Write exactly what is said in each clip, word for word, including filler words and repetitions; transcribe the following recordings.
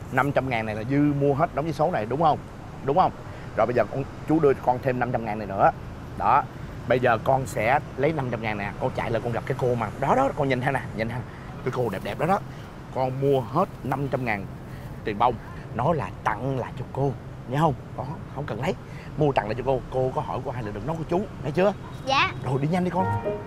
năm trăm ngàn này là dư mua hết đóng giấy số này đúng không? Đúng không? Rồi bây giờ con chú đưa con thêm năm trăm ngàn này nữa. Đó. Bây giờ con sẽ lấy năm trăm ngàn nè, con chạy lại con gặp cái cô mà đó đó, con nhìn ha nè, nhìn ha. Cái cô đẹp đẹp đó đó. Con mua hết năm trăm ngàn tiền bông, nói là tặng lại cho cô, nhớ không? Đó, không cần lấy. Mua tặng lại cho cô, cô có hỏi cô hai là đừng nói của chú, nghe chưa? Dạ. Rồi đi nhanh đi con.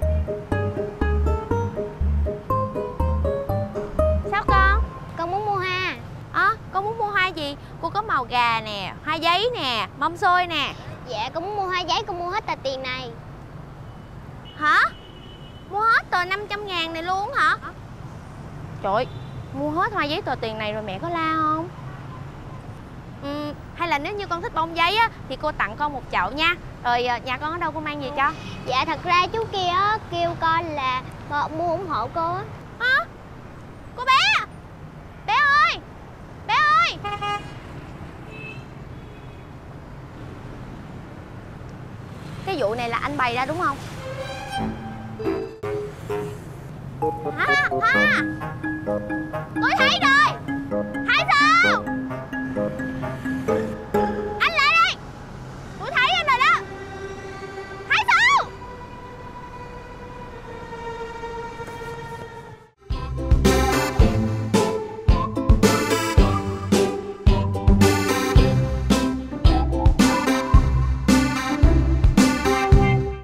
Sao con? Con muốn mua hoa. Ờ, à, con muốn mua hoa gì? Cô có màu gà nè, hoa giấy nè, mâm xôi nè. Dạ, con muốn mua hoa giấy, con mua hết tờ tiền này. Hả? Mua hết tờ năm trăm ngàn này luôn hả? Trời ơi, mua hết hoa giấy tờ tiền này rồi mẹ có la không? Ừ, hay là nếu như con thích bông giấy á thì cô tặng con một chậu nha. Rồi nhà con ở đâu, cô mang gì cho? Dạ thật ra chú kia á kêu con là mua ủng hộ cô á. Hả? Cô bé! Bé ơi! Bé ơi! Cái vụ này là anh bày ra đúng không? Hả?